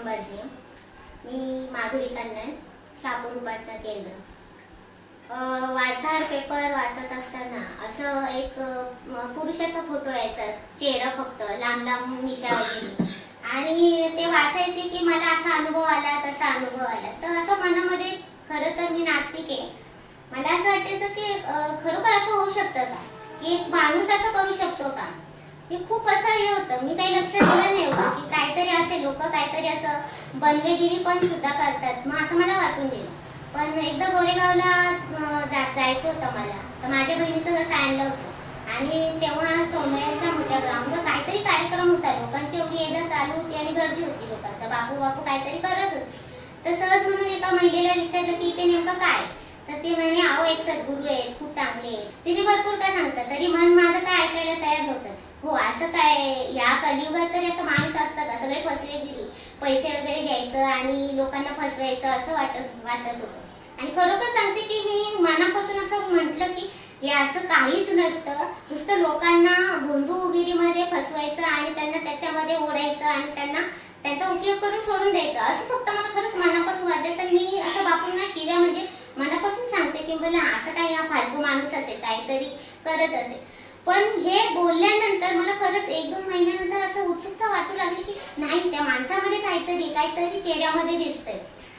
संभाजी. मी माधुरी कन्नन, शापूर उपासना केंद्र. वार्ताहर पेपर वाचत असताना असं एक पुरुषाचा फोटो यायचा, चेहरा फक्त, लांब लांब मिशा वगैरे, आणि ते वाचायचे की मला असा अनुभव आला तसा अनुभव आला. तर असं मनामध्ये, खरं तर मी नास्तिक आहे, मला असं वाटायचं की खरोखर असं होऊ शकतं का, की एक माणूस असं करू शकतो का. हे खूप असं हे होतं. मी काही लक्ष दिलं नाही होतं की काहीतरी असे लोक काहीतरी असं बनवेगिरी पण सुद्धा करतात. मग असं मला वाटून गेलं. पण एकदा गोरेगावला जायचं होतं मला, तर माझ्या बहिणीचं घर सांगितलं होतं, आणि तेव्हा सोमयाच्या मोठ्या ग्राउंडवर काहीतरी कार्यक्रम होता. लोकांची एवढी येणं चालू होती आणि गर्दी होती लोकांचा. बापू बापू काहीतरी करत होते. तर सहज म्हणून एका महिलेला विचारलं की इथे नेमकं काय. तर ती म्हणे, अहो एक सद्गुरू आहेत, खूप चांगले आहेत. तिने भरपूर काय सांगतात, तरी मन माझं काय ऐकायला तयार नव्हतं. हो असं काय, या कलियुगात तरी असं माणूस असतं का, सगळे फसवेगिरी, पैसे वगैरे घ्यायचं आणि लोकांना फसवायचं असं वाटत होतं. आणि खरोखर सांगते की मी मनापासून असं म्हटलं की हे असं काहीच नसतं. नुसतं लोकांना भोंदूगिरीमध्ये फसवायचं आणि त्यांना त्याच्यामध्ये ओढायचं आणि त्यांना त्याचा उपयोग करून सोडून द्यायचं, असं फक्त मला खरंच मनापासून वाटायचं. मी असं बापूंना शिव्या म्हणजे मनापासून सांगते की मला असं काही हा फालतू माणूस असेल, काहीतरी करत असेल. पण हे बोलल्यानंतर मला खरंच 1-2 महिन्यानंतर असं उत्सुकता वाटू लागली की नाही, त्या माणसामध्ये काहीतरी चेहऱ्यामध्ये दिसतंय.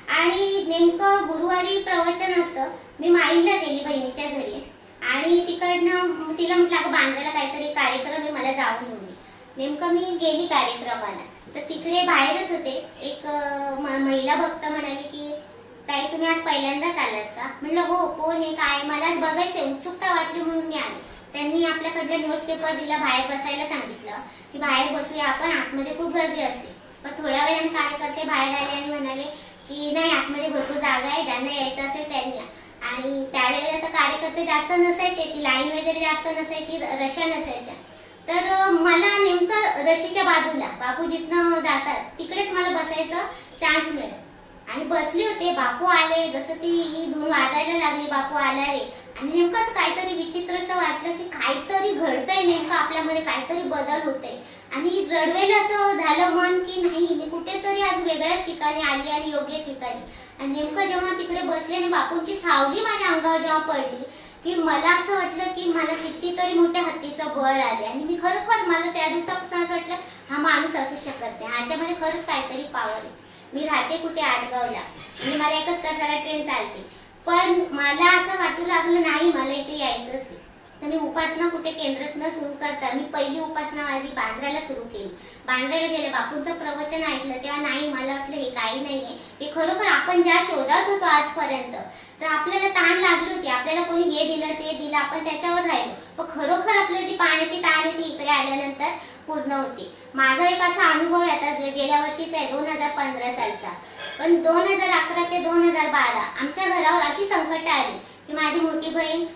आणि नेमकं गुरुवारी प्रवचन असतं. मी माईला गेली बहिणीच्या घरी, आणि तिकडनं तिला म्हटलं अगं बांद्राला काहीतरी कार्यक्रम आहे, मला जाऊन येऊ. नेमकं मी गेली कार्यक्रमाला, तर तिकडे बाहेरच होते. एक महिला भक्त म्हणाली की ताई तुम्ही आज पहिल्यांदाच आलात का. म्हटलं हो, कोण आहे काय, मला आज बघायचं, उत्सुकता वाटली म्हणून मी आले. त्यांनी आपल्याकडे न्यूजपेपर दिला, बाहेर बसायला सांगितलं की बाहेर बसूया आपण, आतमध्ये खूप गर्दी असते. मग थोड्या वेळाने कार्यकर्ते बाहेर आले आणि म्हणाले की नाही, आतमध्ये भरपूर जागा आहे, ज्यांना यायचं असेल त्यांनी या. आणि त्यावेळेला तर कार्यकर्ते जास्त नसायचे, ती लाईन वगैरे जास्त नसायची, रशा नसायच्या. तर मला नेमकं रशीच्या बाजूला, बापू जिथनं जातात तिकडेच मला बसायचं चान्स मिळाला. आणि बसले होते. बापू आले, जसं ती धून वाजायला लागली, बापू आला रे. आणि नेमकं असं काहीतरी विचित्र असं वाटलं की काहीतरी घडतंय, नेमकं आपल्यामध्ये काहीतरी बदल होतंय. आणि रडवेला असं झालं मन की नाही, मी कुठेतरी आज वेगळ्याच ठिकाणी आली आणि योग्य ठिकाणी. आणि नेमकं जेव्हा तिकडे बसले आणि बापूंची सावली माझ्या अंगावर जेव्हा पडली की मला असं वाटलं की मला कितीतरी मोठ्या हत्तीचं बळ आले. आणि मी खरोखर, मला त्या दिवसापासून असं वाटलं हा माणूस असू शकत नाही, ह्याच्यामध्ये खरंच काहीतरी पावर आहे. मी राहते कुठे, आडगावला, आणि मला एकच कसारा ट्रेन चालते. पण मला असं वाटू लागलं नाही, मला इथे यायचंच आहे. तर मी उपासना कुठे केंद्रात न सुरू करता मी पहिली उपासना माझी बांद्राला सुरू केली. बांद्राला गेले, बापूंचं प्रवचन ऐकलं, तेव्हा नाही, मला वाटलं हे काही नाहीये, हे खरोखर आपण ज्या शोधात होतो आजपर्यंत, तर आपल्याला ताण लागली होती, आपल्याला कोणी हे दिलं ते दिलं, आपण त्याच्यावर राहिलो. पण खरोखर आपल्याला जी पाण्याची ताण आहे ती इकडे आल्यानंतर पूर्ण होती. माझा एक असा अनुभव आहे, आता गेल्या वर्षीचा आहे, 2015 सालचा. पण 2011 ते 2012 आमच्या घरावर अशी संकट आली की माझी मोठी बहीण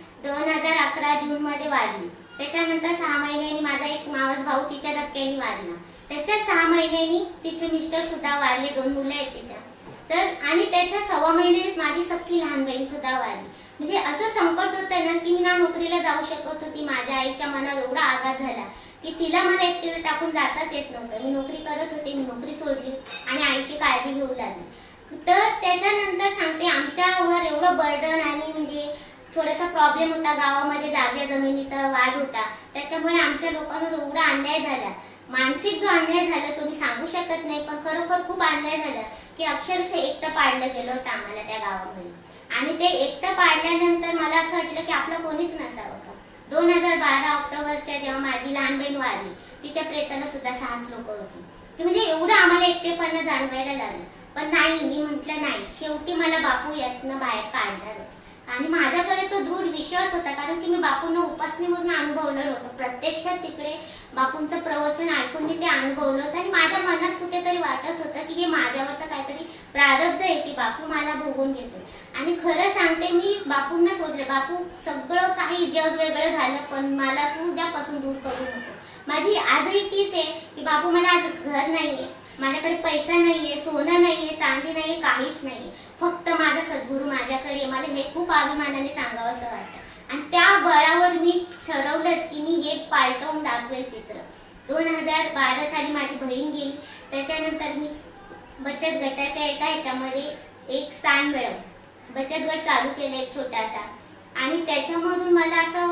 2011 जून मध्ये वारली. त्याच्यानंतर 6 महिन्यांनी माझा एक मावस भाऊ तिच्या धक्क्याने वारला. त्याच्या 6 महिन्यांनी तिचे मिस्टर सुद्धा वारले, 2 मुलं आहेत तिच्या. तर आणि त्याच्या 6 महिन्यात माझी सख्खी लहान बहीण सुद्धा वारली. म्हणजे असं संकट होतं ना की मी ना नोकरीला जाऊ शकत होती. माझ्या आईच्या मनावर एवढा आघात झाला की तिला मला एकटीला टाकून जाताच येत नव्हतं. मी नोकरी करत होते, मी नोकरी सोडली आणि आईची काळजी घेऊ लागली. तर त्याच्यानंतर सांगते, आमच्यावर एवढं बर्डन आणि म्हणजे थोडासा प्रॉब्लेम होता, गावामध्ये जागा जमिनीचा वाद होता. त्याच्यामुळे आमच्या लोकांवर एवढा अन्याय झाला, मानसिक जो अन्याय झाला तो मी सांगू शकत नाही. पण खरोखर खूप अन्याय झाला की अक्षरशः एकटं पाडलं गेलं होतं आम्हाला त्या गावामध्ये. आणि ते एकटं पाडल्यानंतर मला असं वाटलं की आपलं कोणीच नसावं का. 2012 ऑक्टोबरच्या जेव्हा माझी लहान बहीण वारली, तिच्या प्रेताला सुद्धा 6च लोक होती. म्हणजे एवढं आम्हाला एकटेपणा जाणवायला लागलं. पण नाही, मी म्हटलं नाही, शेवटी मला बापू यातनं बाहेर काढणारच. आणि माझ्याकडे तो दृढ विश्वास होता, कारण की मी बापूंना उपासनेमधून अनुभवलं नव्हतं. प्रत्यक्षात तिकडे बापूंचं प्रवचन ऐकून मी ते अनुभवलं होतं. आणि माझ्या मनात कुठेतरी वाटत होतं की हे माझ्यावरचं काहीतरी प्रारब्ध आहे की बापू मला भोगून घेतोय. आणि खरं सांगते, मी बापूंना सोडले. बापू सगळं काही जग वेगळं झालं, पण मला तुझ्यापासून दूर करू नको. माझी आजही तीच आहे की बापू, मला आज घर नाहीये, माझ्याकडे पैसा नाहीये, सोनं नाहीये, चांदी नाहीये, काहीच नाहीये, फक्त माझा सद्गुरू माझ्याकडे. मला हे खूप अभिमानाने सांगावं असं वाटतं. आणि त्या बळावर मी ठरवलंच की मी हे पालटवून दाखवेल चित्र. 2012 साली माझी बहीण गेली. त्याच्यानंतर मी बचत गटाच्या एका ह्याच्यामध्ये एक स्थान मिळवलं. बचत गट चालू केलं एक छोटासा, आणि त्याच्यामधून मला असं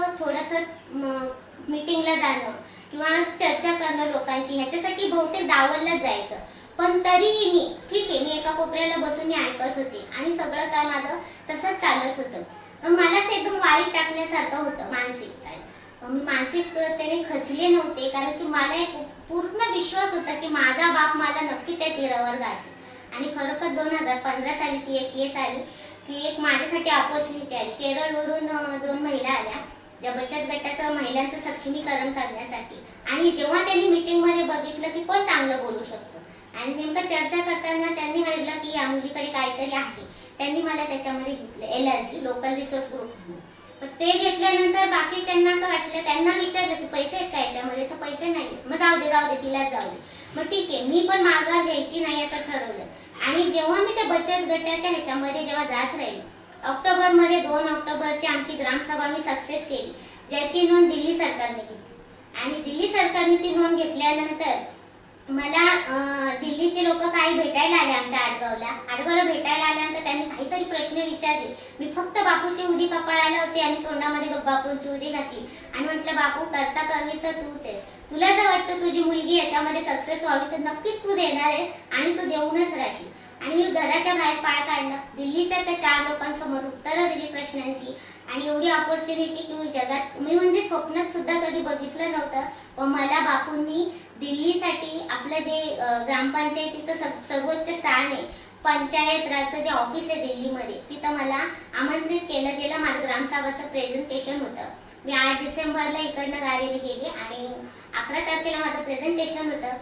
थोडंसं मीटिंगला जाणं किंवा चर्चा करणं लोकांशी, ह्याच्यासाठी बहुतेक दावललाच जायचं. पण तरीही मी ठीक आहे, मी एका कोपऱ्याला बसून मी ऐकत होते आणि सगळं काय माझं तसंच चालत होतं. मला असं एकदम वाईट टाकण्यासारखं होतं मानसिकता. मी मानसिकतेने खचले नव्हते, कारण की मला एक पूर्ण विश्वास होता की माझा बाप मला नक्की त्या तीरावर गाठेल. आणि खरोखर 2015 साली ती एक येत आली की एक माझ्यासाठी ऑपॉर्च्युनिटी आली. केरळवरून 2 महिला आल्या ज्या बचत गटाचं महिलांचं सक्षमीकरण करण्यासाठी. आणि जेव्हा त्यांनी मीटिंगमध्ये बघितलं की कोण चांगलं बोलू शकतं, आणि नेमकं चर्चा करताना त्यांनी म्हटलं की या मुलीकडे काहीतरी आहे, त्यांनी मला त्याच्यामध्ये घेतलं. LRG local resource group. ते घेतल्यानंतर बाकीच्यांना असं वाटलं, त्यांना विचारलं की पैसे आहेत का याच्यामध्ये, तर पैसे नाही. मग जाऊ दे तिलाच जाऊ दे. मग ठीक आहे, मी पण माघार घ्यायची नाही असं ठरवलं. आणि जेव्हा मी त्या बचत गटाच्या ह्याच्यामध्ये जेव्हा जात राहिले, ऑक्टोबरमध्ये 2 ऑक्टोबरची आमची ग्रामसभा मी सक्सेस केली, ज्याची नोंद दिल्ली सरकारने घेतली. आणि दिल्ली सरकारने ती नोंद घेतल्यानंतर मला दिल्लीचे लोक काही भेटायला आले आमच्या आडगावला भेटायला आल्यानंतर त्यांनी काहीतरी प्रश्न विचारले. मी फक्त बापूची उदी कपाळाला होती आणि तोंडामध्ये बापूंची उदी घातली आणि म्हटलं, बापू करता करवी तर तूच आहेस, तुला जर वाटतं तुझी मुलगी याच्यामध्ये सक्सेस व्हावी तर नक्कीच तू देणार आहेस आणि तू देऊनच राहशील. आणि मी घराच्या बाहेर पाय काढला, दिल्लीच्या त्या 4 लोकांसमोर उत्तरं दिली प्रश्नांची. आणि एवढी ऑपॉर्च्युनिटी की मी म्हणजे स्वप्नात सुद्धा कधी बघितलं नव्हतं. व मला बापूंनी दिल्लीसाठी आपलं जे ग्रामपंचायतीचं सर्वोच्च स्थान आहे, पंचायत राजचं जे ऑफिस आहे दिल्लीमध्ये, तिथं मला आमंत्रित केलं गेलं. माझं ग्रामसभाचं प्रेझेंटेशन होतं. मी 8 डिसेंबरला इकडनं गाडीने गेले आणि 11 तारखेला माझं प्रेझेंटेशन होतं.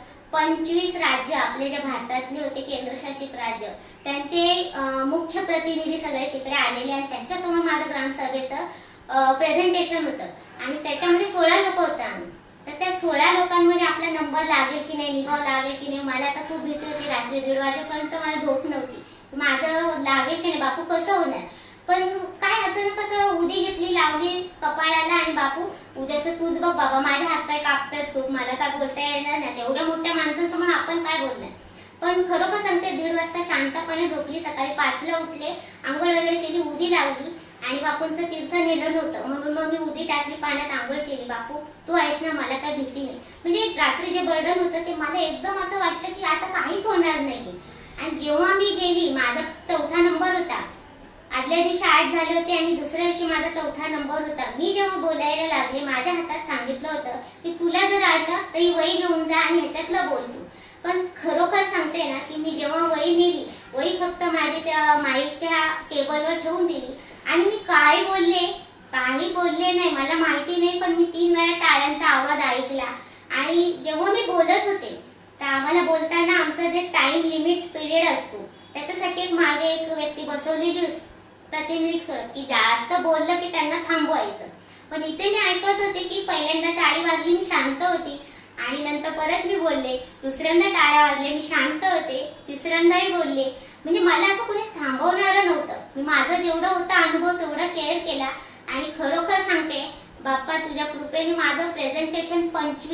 25 राज्य आपले जे भारतातले होते केंद्रशासित राज्य, त्यांचे मुख्य प्रतिनिधी सगळे तिकडे आलेले आणि त्यांच्यासमोर माझं ग्रामसभेचं प्रेझेंटेशन होतं. आणि त्याच्यामध्ये 16 लोक होते आम्ही. तर त्या 16 लोकांमध्ये आपला नंबर लागेल की नाही, निभाव लागेल की नाही, मला तर खूप भीती होती. रात्री 1:30 वाजेपर्यंत मला झोप नव्हती. माझं लागेल की नाही, बापू कसं होणार. पण काय अचानक कसं उदी घेतली, लावली कपाळाला, आणि बापू उद्याचं तूच बघ बाबा, माझे हातपाय कापतात खूप, मला काय बोलता येणार नाही, एवढ्या मोठ्या माणसांसमोर आपण काय बोलणार. पण खरोखर सांगते 1:30 वाजता शांतपणे झोपली. सकाळी 5ला उठले, आंघोळ वगैरे केली, उदी लावली. आणि बापूंचं तीर्थ नेलं नव्हतं म्हणून मग मी उदी टाकली, पाण्यात आंघोळ केली. बापू तू आहेस ना, मला काय भीती नाही. म्हणजे रात्री जे बर्डन होतं ते मला एकदम असं वाटलं की आता काहीच होणार नाही. आणि जेव्हा मी गेली, माझा 4था नंबर होता. आदल्या दिवशी 8 झाले होते आणि दुसऱ्या दिवशी माझा 4था नंबर होता. मी जेव्हा बोलायला लागले, माझ्या हातात सांगितलं होतं की तुला जर आलं तरी वही घेऊन जा आणि ह्याच्यातलं बोल तू. पण खरोखर सांगते ना की मी जेव्हा वही नेली, वही फक्त माझी त्या माईकच्या टेबलवर ठेवून दिली आणि मी काही बोलले नाही, मला माहिती नाही. पण मी 3 वेळा टाळ्यांचा आवाज ऐकला. आणि जेव्हा मी बोलत होते तर आम्हाला बोलताना आमचं जे टाइम लिमिट पिरियड असतो त्याच्यासाठी एक मागे एक व्यक्ती बसवलेली होती, प्रतिनिधी स्वरूप, की जास्त बोललं की त्यांना थांबवायचं. पण इथे मी ऐकत होते की पहिल्यांदा टाळी वाजली, मी शांत होती. आणि नंतर परत मी बोलले, दुसऱ्यांदा टाळ्या वाजले, मी शांत होते, तिसऱ्यांदाही बोलले. म्हणजे मला असं कोणीच थांबवणारं नव्हतं. मी माझं जेवढं होता अनुभव तेवढा शेअर केला. आणि खरोखर सांगते बाप्पा, तुझ्या कृपेने माझं प्रेझेंटेशन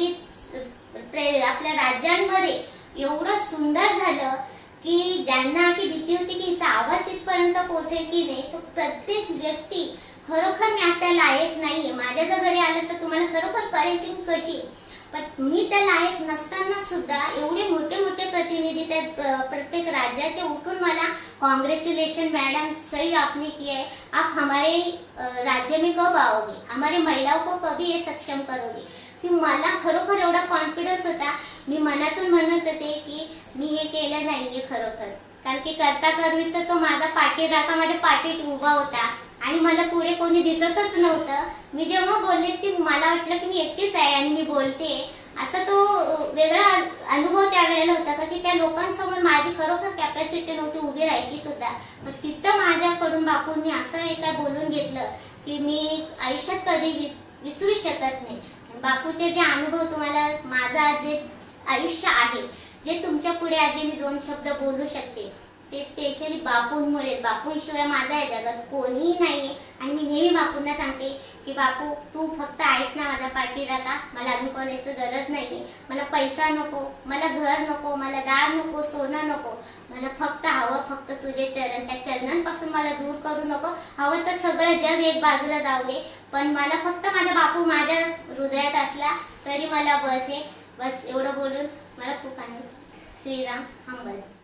25 आपल्या राज्यांमध्ये एवढं सुंदर झालं की ज्यांना अशी भीती होती की हिचा आवाज तिथपर्यंत पोहोचेल की नाही, तो प्रत्येक व्यक्ती खरोखर मी असं लायक नाहीये. माझ्या जर घरी आलं तर तुम्हाला खरोखर कळेल की मी कशी आहे. पण मी त्या लायक नसताना सुद्धा एवढे मोठे मोठे प्रतिनिधी त्या प्रत्येक राज्याचे उठून मला कांग्रेचुलेशन मैडम, सही आपने किया है, आप हमारे राज्य में कब आओगे, हमारे महिलाओं को कभी ये सक्षम करोगे. की मला खरोखर एवढा कॉन्फिडन्स होता. मी मनातून म्हणत होते की मी हे केलं नाहीये खरोखर, कारण की करता करवी तर तो माझा पाठीराखा माझ्या पाठीत उभा होता आणि मला पुढे कोणी दिसतच नव्हतं. मी जेव्हा बोलले की मला वाटलं की मी एकटीच आहे आणि मी बोलते, असा तो वेगळा अनुभव त्यावेळेला होता. कारण की त्या लोकांसमोर माझी खरोखर कॅपॅसिटी नव्हती उभी राहायची सुद्धा. पण तिथं माझ्याकडून बापूंनी असं एका बोलून घेतलं की मी आयुष्यात कधी विसरू शकत नाही. बापूचे जे अनुभव, तुम्हाला माझा जे आयुष्य आहे, जे तुमच्या पुढे आज मी 2 शब्द बोलू शकते, ते स्पेशली बापूंमुळे. बापूंशिवाय माझा या जगात कोणीही नाहीये. आणि मी नेहमी बापूंना सांगते की बापू तू फक्त आहेस ना माझ्या पाठीराखा, मला अजून कोणाची गरज नाहीये, मला पैसा नको, मला घर नको, मला दार नको, सोनं नको, मला फक्त हवं फक्त तुझे चरण, त्या चरणांपासून मला दूर करू नको, हवं तर सगळं जग एक बाजूला जाऊ दे, पण मला फक्त माझा बापू माझ्या हृदयात असला तरी मला बस आहे. बस एवढं बोलून मला खूप आनंद. श्रीराम हंबल.